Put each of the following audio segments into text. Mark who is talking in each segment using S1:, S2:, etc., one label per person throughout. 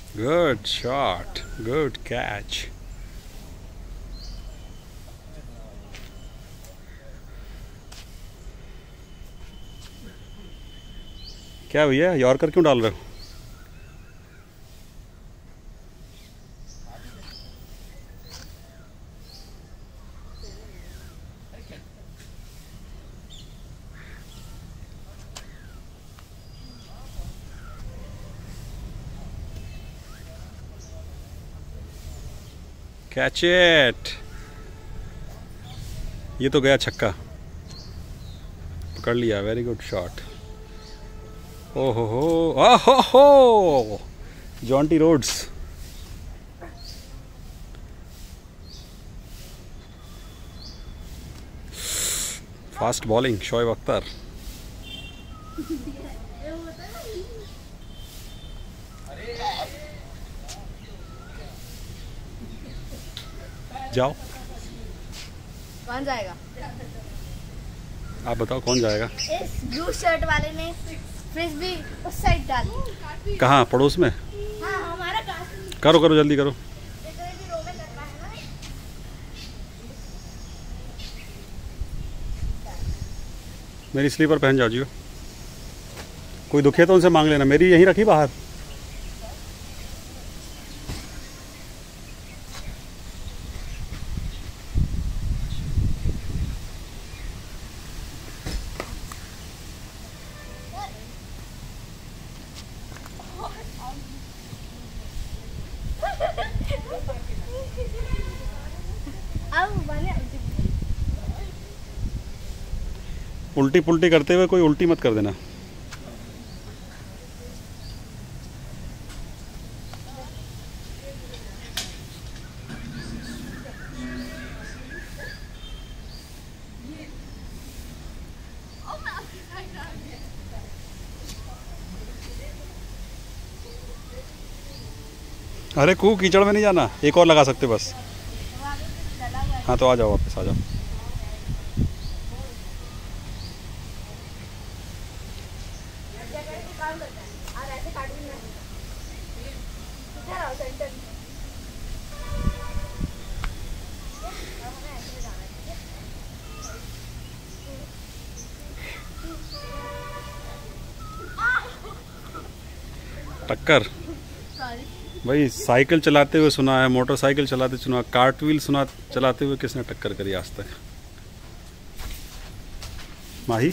S1: Good shot, good catch. क्या भैया, yorker क्यों डाल रहे हो? Catch it. ये तो गया छक्का, पकड़ लिया। Very good shot. ओहो, Jonty Rhodes. Fast bowling Shoaib Akhtar. जाओ,
S2: कौन जाएगा?
S1: आप बताओ कौन जाएगा?
S2: इस ब्लू शर्ट वाले ने फ्रिस्बी उस साइड डाली।
S1: कहाँ, पड़ोस में?
S2: हाँ, हमारा कहाँ?
S1: करो करो, जल्दी करो। मेरी स्लीपर पहन जाओ जियो। कोई दुखे तो उनसे मांग लेना, मेरी यहीं रखी बाहर। उल्टी पुल्टी करते हुए कोई उल्टी मत कर देना। अरे कीचड़ में नहीं जाना, एक और लगा सकते बस। हाँ तो आ जाओ, वापस आ जाओ। टक्कर भाई, साइकिल चलाते हुए सुना है, मोटरसाइकिल चलाते सुना, कार्टव्हील सुना, चलाते हुए किसने टक्कर करी आज तक? माही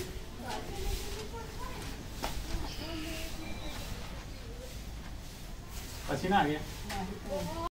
S1: पसीना आ गया।